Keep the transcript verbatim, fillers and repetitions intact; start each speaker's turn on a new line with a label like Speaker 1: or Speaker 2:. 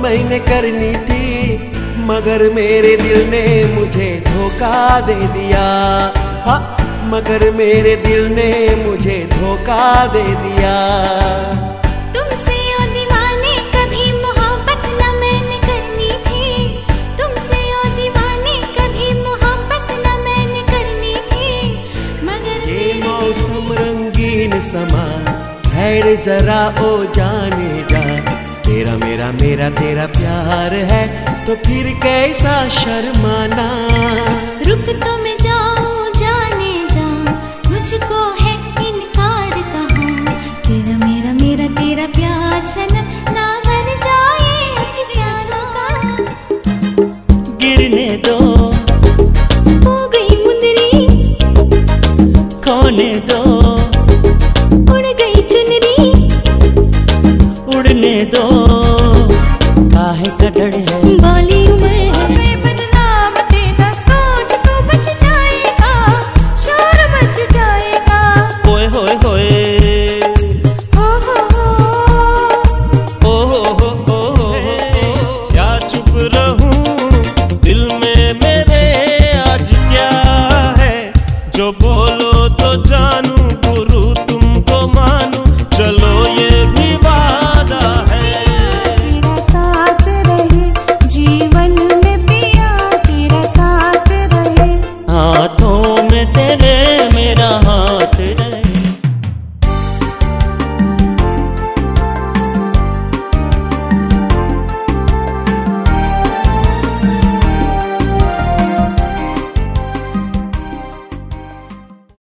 Speaker 1: मैंने करनी थी, मगर मेरे दिल ने मुझे धोखा दे दिया। हाँ, मगर मेरे दिल ने मुझे धोखा दे दिया।
Speaker 2: तुमसे ओ दीवाने कभी मोहब्बत न मैंने करनी थी, तुमसे ओ दीवाने कभी मोहब्बत न मैंने करनी थी, मगर
Speaker 1: ये मौसम रंगीन समा ठहर जरा ओ जाने जा, तेरा मेरा मेरा तेरा प्यार है तो फिर कैसा शर्माना।
Speaker 2: रुक तो मैं जाऊं जाने जा, मुझको है इनकार कहाँ, तेरा मेरा मेरा तेरा प्यार सनम ना बन जाए अफसाना।
Speaker 3: गिरने दो
Speaker 2: हो गई मुंदरी,
Speaker 3: खोने दो
Speaker 2: उड़ गई चुनरी,
Speaker 3: उड़ने दो, काहे का डर है
Speaker 2: बाली उमर